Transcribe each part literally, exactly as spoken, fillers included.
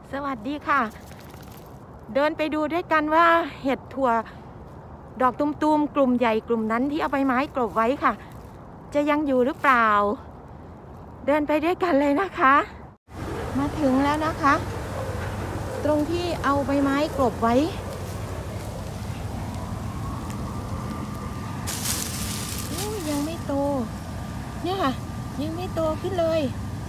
สวัสดีค่ะเดินไปดูด้วยกันว่าเห็ดถั่วดอกตุมๆกลุ่มใหญ่กลุ่มนั้นที่เอาใบไม้กลบไว้ค่ะจะยังอยู่หรือเปล่าเดินไปด้วยกันเลยนะคะมาถึงแล้วนะคะตรงที่เอาใบไม้กลบไว้ยังไม่โตเนี่ยค่ะยังไม่โตขึ้นเลย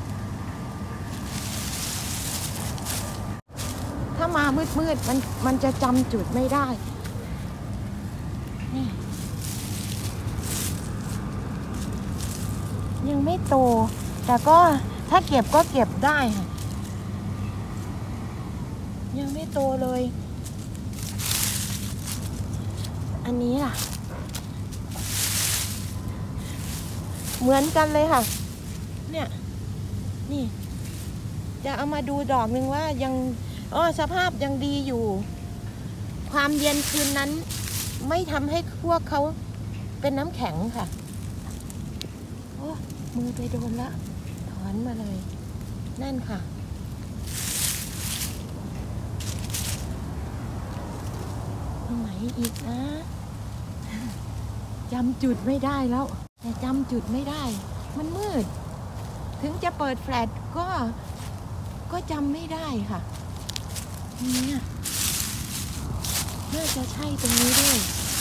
ถ้ามามืดๆมันมันจะจำจุดไม่ได้นี่ยังไม่โตแต่ก็ถ้าเก็บก็เก็บได้ค่ะยังไม่โตเลยอันนี้ล่ะเหมือนกันเลยค่ะเนี่ยนี่จะเอามาดูดอกหนึ่งว่ายังอ๋อสภาพยังดีอยู่ความเย็นคืนนั้นไม่ทำให้พวกเขาเป็นน้ำแข็งค่ะโอ้มือไปโดนละถอนมาเลยนั่นค่ะตรงไหนอีกนะจำจุดไม่ได้แล้วแต่จำจุดไม่ได้มันมืดถึงจะเปิดแฟลชก็ก็จำไม่ได้ค่ะนี่น่าจะใช่ตรงนี้ด้วย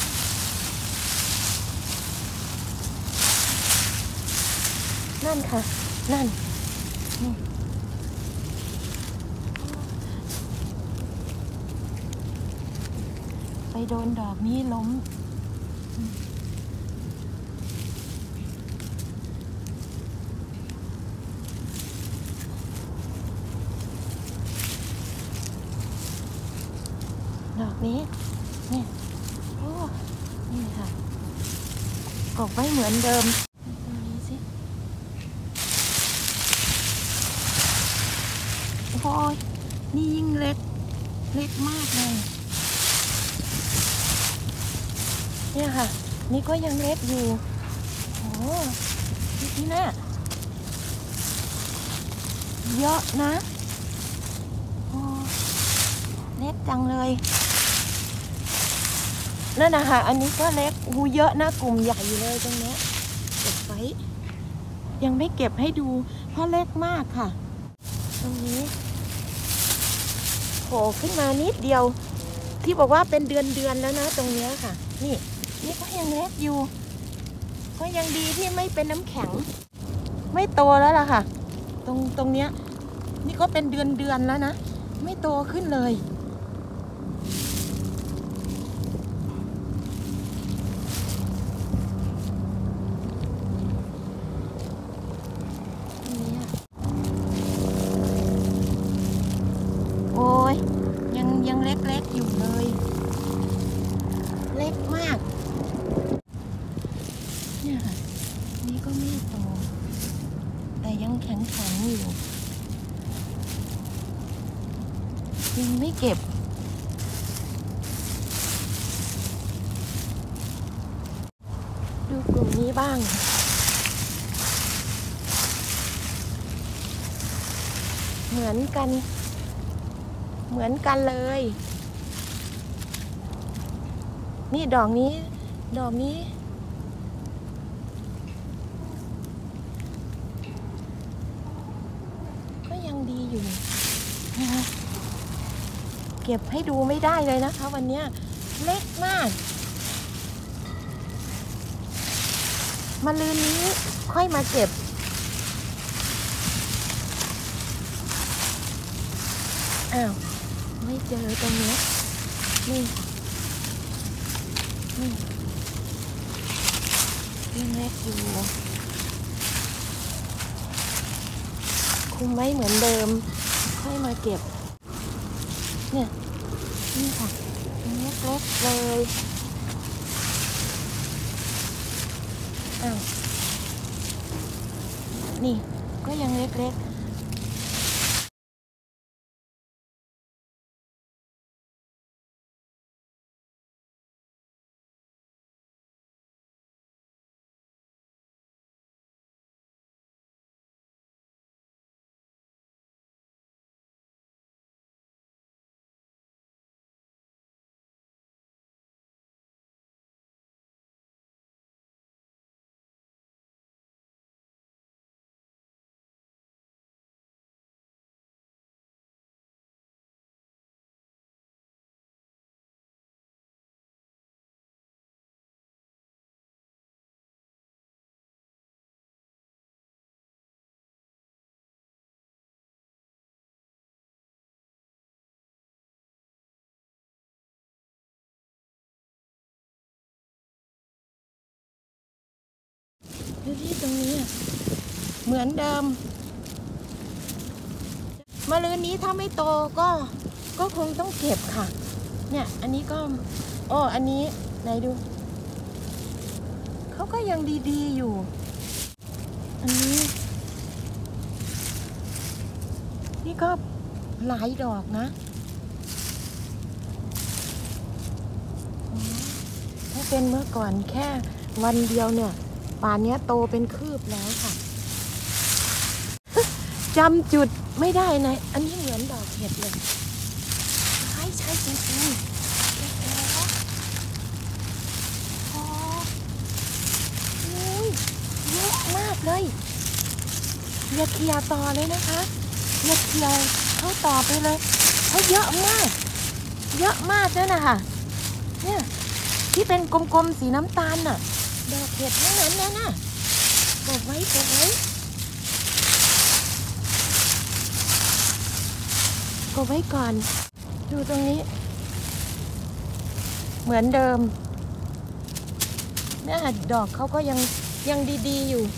นั่นค่ะนั่นไปโดนดอกนี้ล้มดอกนี้นี่โอ้นี่ค่ะกบไว้เหมือนเดิมตรงนี้สิโอ้ยนี่ยิ่งเล็กเล็กมากเลยเนี่ยค่ะนี่ก็ยังเล็กอยู่โอ้นี่นะเยอะนะโอ้เล็กจังเลยนั่นนะคะอันนี้ก็เล็กหูเยอะนะกลุ่มใหญ่เลยตรงนี้เก็บไว้ยังไม่เก็บให้ดูเพราะเล็กมากค่ะตรงนี้โผล่ขึ้นมานิดเดียวที่บอกว่าเป็นเดือนเดือนแล้วนะตรงนี้ค่ะนี่นี่ก็ยังเล็กอยู่ก็ยังดีที่ไม่เป็นน้ำแข็งไม่โตแล้วล่ะค่ะตรงตรงเนี้ยนี่ก็เป็นเดือนเดือนแล้วนะไม่โตขึ้นเลยโอ้ยยังยังเล็กๆอยู่เลยเล็กมากเนี่ยค่ะนี่ก็ไม่โตแต่ยังแข็งแข็งอยู่ยังไม่เก็บดูกลุ่มนี้บ้างเหมือนกันเหมือนกันเลยนี่ดอกนี้ดอกนี้ก็ยังดีอยู่นะคะเก็บให้ดูไม่ได้เลยนะคะวันนี้เล็กมากมะรืนนี้ค่อยมาเก็บอ้าวไม่เจอตรงนี้นี่นี่ยังเล็กอยู่คุมไว้เหมือนเดิมค่อยมาเก็บเนี่ยนี่ค่ะเล็กเล็กเลยอ้าวนี่ก็ยังเล็กๆดูที่ตรงนี้เหมือนเดิมมะรืนนี้ถ้าไม่โตก็ก็คงต้องเก็บค่ะเนี่ยอันนี้ก็อ๋ออันนี้ไหนดูเขาก็ยังดีๆอยู่อันนี้นี่ก็หลายดอกนะถ้าเป็นเมื่อก่อนแค่วันเดียวเนี่ยป่านนี้โตเป็นคืบแล้วค่ะจำจุดไม่ได้นะอันนี้เหมือนดอกเห็ดเลยใช่ใช่จริงๆเห็ดแล้วโอ้ยเยอะมากเลยอย่าเคลียร์ต่อเลยนะคะอย่าเคลียร์เขาต่อไปเลยเขาเยอะมากเยอะมากเลยนะคะเนี่ยที่เป็นกลมๆสีน้ำตาลน่ะดอกเห็ดทั้งนั้นนะน่ะกดไว้กดไว้กดไว้ก่อนดูตรงนี้เหมือนเดิมเนี่ยดอกเขาก็ยังยังดีๆอยู่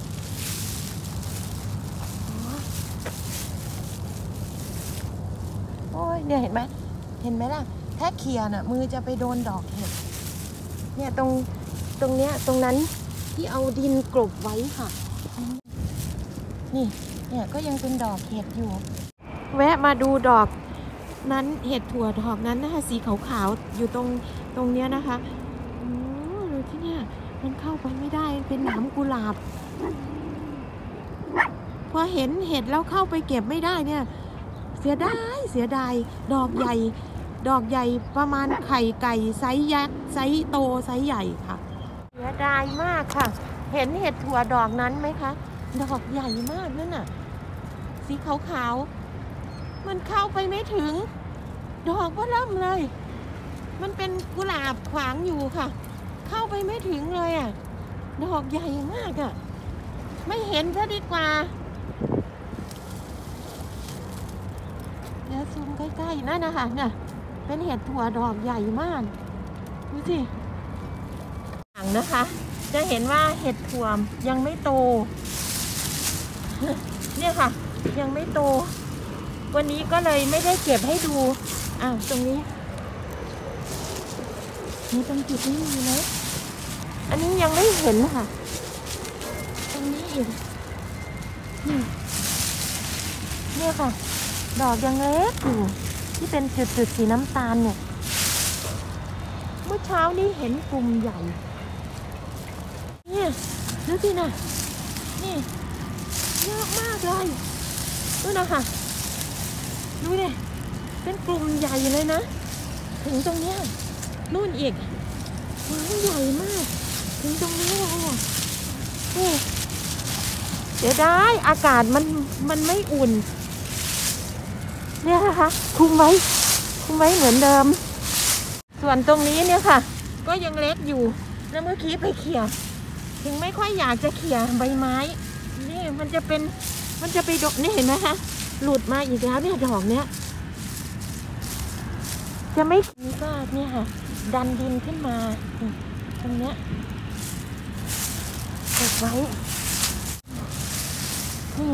โอ้ยเนี่ยเห็นไหมเห็นไหมล่ะถ้าเขี่ยน่ะมือจะไปโดนดอกเห็ดเนี่ยตรงตรงเนี้ยตรงนั้นที่เอาดินกลบไว้ค่ะนี่เนี่ยก็ยังเป็นดอกเห็ดอยู่แวะมาดูดอกนั้นเห็ดถั่วดอกนั้นนะคะสีขาวๆอยู่ตรงตรงเนี้ยนะคะโอ้ดูที่เนี่ยมันเข้าไปไม่ได้เป็นหนามกุหลาบพอเห็นเห็ดแล้วเข้าไปเก็บไม่ได้เนี่ยเสียดายเสียดายดอกใหญ่ดอกใหญ่ประมาณไข่ไก่ไซส์ยักษ์ไซส์โตไซส์ใหญ่ค่ะเสียดายมากค่ะเห็นเห็ดถั่วดอกนั้นไหมคะดอกใหญ่มากนั่นน่ะสีขาวๆมันเข้าไปไม่ถึงดอกก็เริ่มเลยมันเป็นกุหลาบขวางอยู่ค่ะเข้าไปไม่ถึงเลยอ่ะดอกใหญ่มากอ่ะไม่เห็นซะดีกว่าเดี๋ยวซูมใกล้ๆนั่นนะคะเนี่ยเป็นเห็ดถั่วดอกใหญ่มากดูสิหลังนะคะจะเห็นว่าเห็ดถั่วยังไม่โตเนี่ยค่ะยังไม่โตวันนี้ก็เลยไม่ได้เก็บให้ดูอ้าวตรงนี้นี่ตรงจุดนี้มีไหมอันนี้ยังไม่เห็นค่ะตรงนี้อีกนี่เนี่ยค่ะดอกยังเล็กอยู่ที่เป็นจุดๆสีน้ำตาลเนี่ยเมื่อเช้านี้เห็นกลุ่มใหญ่เนี่ยดูสินะนี่เยอะมากเลยดูนะคะดูดิเป็นกลุ่มใหญ่เลยนะถึงตรงเนี้ยนู่นอีกมันใหญ่มากถึงตรงนี้เลยอ่ะนี่เดี๋ยวได้อากาศมันมันไม่อุ่นเนี่ยนะคะคุมไว้คุมไว้เหมือนเดิมส่วนตรงนี้เนี่ยค่ะก็ยังเล็กอยู่แล้วเมื่อกี้ไปเขี่ยถึงไม่ค่อยอยากจะเขี่ยใบไม้นี่มันจะเป็นมันจะไปดกนี่เห็นไหมคะหลุดมาอีกแล้วเนี่ยดอกเนี้ยจะไม่นี่ก็เนี่ยค่ะดันดินขึ้นมาตรงเนี้ยกดไว้นี่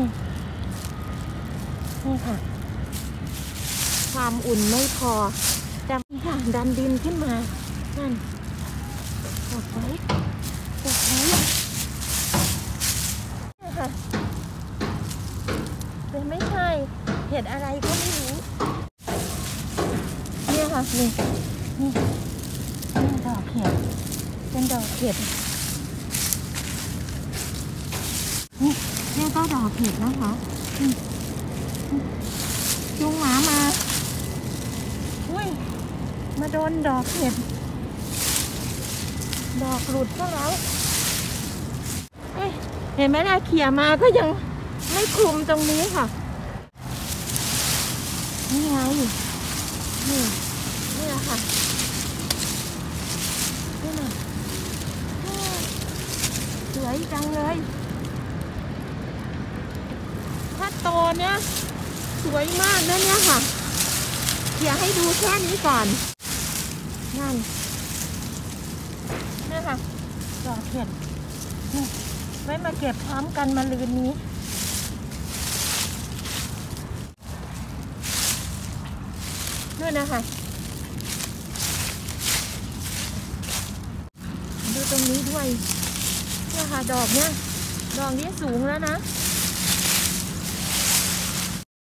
นี่ค่ะความอุ่นไม่พอแต่นี่ค่ะดันดินขึ้นมานั่นกดไว้กดไว้นี่ค่ะเป็นไม่ใช่เห็ดอะไรก็ไม่รู้เนี่ยค่ะนี่นี่นี่ดอกเห็ดเป็นดอกเห็ดนี่เนี่ยก็ดอกเห็ดนะคะจุงหมามาอุ้ยมาโดนดอกเห็ดดอกหลุดก็แล้วเฮ้ยเห็นไหมล่ะเขี่ยมาก็ยังไม่คลุมตรงนี้ค่ะนี่ไงนี่นี่แหละค่ะนี่น่ะสวยจังเลยถ้าโตเนี่ยสวยมากนะเนี่ยค่ะเดี๋ยวให้ดูแค่นี้ก่อนนั่นนี่ค่ะดอกเห็ดนี่ว้มาเก็บพร้อมกันมาลืนนี้นู่นนะคะดูตรงนี้ด้วยเนี่ยค่ะดอกเนี่ยดอกนี้สูงแล้วนะ